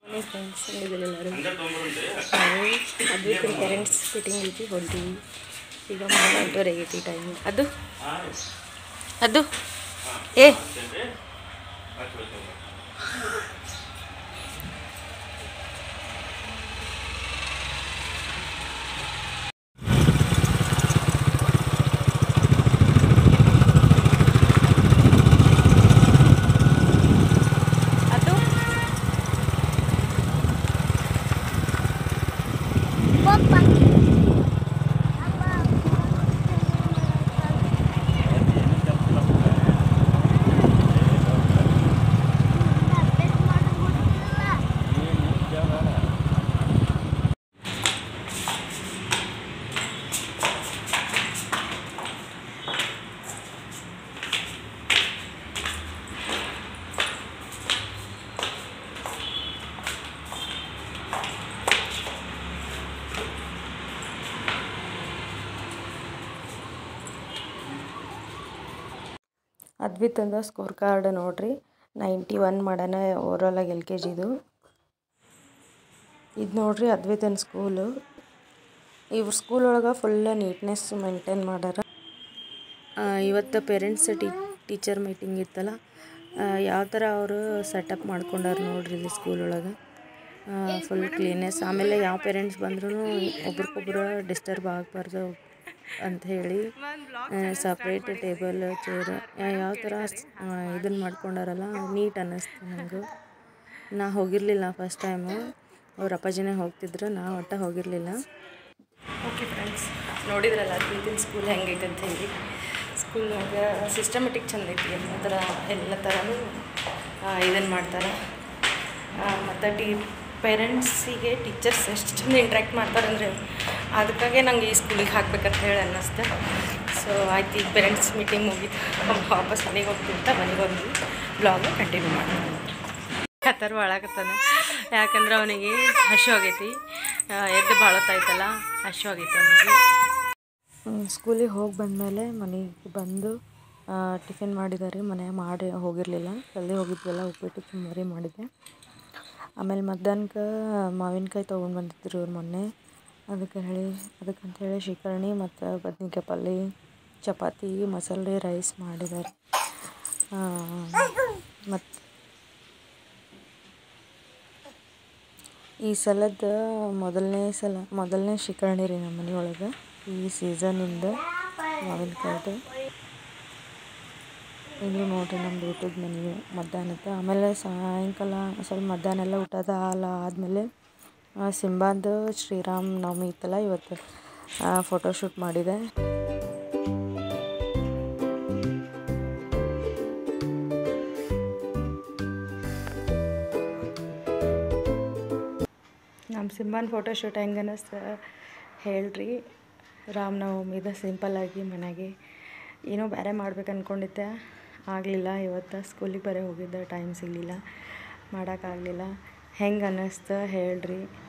Friends ಎಲ್ಲರೂ ನಾವು ಅದ್ವಿತಿನ parents meeting ಐತಿ ಹೊಂಟೀವಿ ಈಗ 8:30 ಆಗೈತಿ ಟೈಮ್. ಅದು ಏ ಅದ್ವಿತಂದ ಸ್ಕೋರ್ ಕಾರ್ಡ್ ನೋಡ್ರಿ 91 ಮಾಡ್ಯಾನ ಓವರಾಲಾಗಿ LKGದು. ಇದು ನೋಡ್ರಿ ಅದ್ವಿತನ್ ಸ್ಕೂಲು. ಇವ್ರ ಸ್ಕೂಲ್ ಒಳಗೆ ಫುಲ್ ನೀಟ್ನೆಸ್ ಮೇಂಟೈನ್ ಮಾಡ್ಯಾರ. ಇವತ್ತು ಪೇರೆಂಟ್ಸ್ ಟೀಚರ್ ಮೀಟಿಂಗ್ ಇತ್ತಲ್ಲ, ಯಾವ ಥರ ಅವರು ಸೆಟಪ್ ಮಾಡ್ಕೊಂಡಾರ ನೋಡ್ರಿ ಇಲ್ಲಿ ಸ್ಕೂಲ್ ಒಳಗೆ. Full cleanness. ಆಮೇಲೆ ಯಾವ ಪೇರೆಂಟ್ಸ್ ಬಂದ್ರೂ ಒಬ್ರಿಗೊಬ್ರು ಡಿಸ್ಟರ್ಬ್ ಆಗಬಾರ್ದು ಅಂತ ಹೇಳಿ ಸಪ್ರೇಟ್ ಟೇಬಲ್ ಚೇರ್ ಯಾವ ಥರ ಇದನ್ನು ಮಾಡ್ಕೊಂಡಾರಲ್ಲ, ನೀಟ್ ಅನ್ನಿಸ್ತು ನನಗೂ. ನಾ ಹೋಗಿರಲಿಲ್ಲ ಫಸ್ಟ್ ಟೈಮು, ಅವ್ರ ಅಪ್ಪಾಜಿನೇ ಹೋಗ್ತಿದ್ರು, ನಾ ಒಟ್ಟು ಹೋಗಿರಲಿಲ್ಲ. ಓಕೆ ಫ್ರೆಂಡ್ಸ್, ನೋಡಿದ್ರಲ್ಲ ಅದ್ವಿತಿನ ಸ್ಕೂಲ್ ಹೆಂಗೈತೆ ಅಂತ ಹೇಳಿ. ಸ್ಕೂಲ್ನಾಗ ಸಿಸ್ಟಮೆಟಿಕ್ ಚಂದ ಐತಿ. ಎಲ್ಲ ಥರನೂ ಇದನ್ನು ಮಾಡ್ತಾರೆ. ಮತ್ತು ಪೇರೆಂಟ್ಸಿಗೆ ಟೀಚರ್ಸ್ ಎಷ್ಟು ಚಂದ ಇಂಟ್ರ್ಯಾಕ್ಟ್ ಮಾಡ್ತಾರಂದರೆ ಅದಕ್ಕಾಗೆ ನಂಗೆ ಈ ಸ್ಕೂಲಿಗೆ ಹಾಕ್ಬೇಕಂತ ಹೇಳಿ ಅನ್ನಿಸ್ತು. ಸೊ ಆಯ್ತು, ಈಗ ಪೇರೆಂಟ್ಸ್ ಮೀಟಿಂಗ್ ಮುಗಿತು, ವಾಪಸ್ ಮನೆಗೆ ಹೋಗ್ತಿಂತ ಮನೆಗೆ ಹೋಗಿ ಬ್ಲಾಗ್ ಕಂಟಿನ್ಯೂ ಮಾಡ್ತೀನಿ. ಆ ಥರ ಒಳಗತ್ತಾನೆ, ಯಾಕಂದ್ರೆ ಅವನಿಗೆ ಹಶು ಆಗೈತಿ, ಎದ್ದು ಭಾಳತ್ತಾಯ್ತಲ್ಲ, ಹಶು ಆಗೈತಿ ಅವನಿಗೆ. ಸ್ಕೂಲಿಗೆ ಹೋಗಿ ಬಂದಮೇಲೆ ಮನೆಗೆ ಬಂದು ಟಿಫಿನ್ ಮಾಡಿದ್ದಾರೆ. ಮನೆಯಾಗ ಮಾಡಿ ಹೋಗಿರಲಿಲ್ಲ, ಜಲ್ದಿ ಹೋಗಿದ್ವಲ್ಲ, ಉಪ್ಪಿಟ್ಟು ಚುಮ್ಮರಿ ಮಾಡಿದ್ದೆ. ಆಮೇಲೆ ಮಧ್ಯಾಹ್ನಕ್ಕೆ ಮಾವಿನಕಾಯಿ ತೊಗೊಂಡು ಬಂದಿದ್ರು ಇವ್ರು ಮೊನ್ನೆ. ಅದಕ್ಕಂತ ಹೇಳಿ ಶೀಕರ್ಣಿ ಮತ್ತು ಬದ್ನಿಕಾಯಿ ಪಲ್ಯ, ಚಪಾತಿ, ಮಸಾಲೆ ರೈಸ್ ಮಾಡಿದ್ದಾರೆ. ಮತ್ತು ಈ ಸಲದ ಮೊದಲನೇ ಶೀಕರ್ಣಿ ರೀ ನಮ್ಮ ಮನೆಯೊಳಗೆ ಈ ಸೀಸನಿಂದ ಮಾವಿನಕಾಯ್ದು. ಇದು ನೋಡ್ರಿ ನಮ್ದು ಊಟದ ಮೆನ್ಯು ಮಧ್ಯಾಹ್ನಕ್ಕೆ. ಆಮೇಲೆ ಸಾಯಂಕಾಲ ಸ್ವಲ್ಪ ಮಧ್ಯಾಹ್ನ ಎಲ್ಲ ಊಟದ ಆದಮೇಲೆ ಸಿಂಬಾದು ಶ್ರೀರಾಮ ನವಮಿ ಇತ್ತಲ್ಲ, ಇವತ್ತು ಫೋಟೋಶೂಟ್ ಮಾಡಿದೆ. ನಮ್ಮ ಸಿಂಬಾನ ಫೋಟೋಶೂಟ್ ಹೆಂಗೆ ಅನ್ನಿಸ್ತು ಹೇಳ್ರಿ. ರಾಮನವಮಿದ ಸಿಂಪಲ್ಲಾಗಿ ಮನೆಗೆ ಏನೋ ಬೇರೆ ಮಾಡ್ಬೇಕು ಅಂದ್ಕೊಂಡಿದ್ದೆ, ಆಗಲಿಲ್ಲ. ಇವತ್ತು ಸ್ಕೂಲಿಗೆ ಬರೀ ಹೋಗಿದ್ದೆ, ಟೈಮ್ ಸಿಗಲಿಲ್ಲ, ಮಾಡೋಕ್ಕಾಗಲಿಲ್ಲ. ಹೆಂಗೆ ಅನ್ನಿಸ್ತು ಹೇಳ್ರಿ.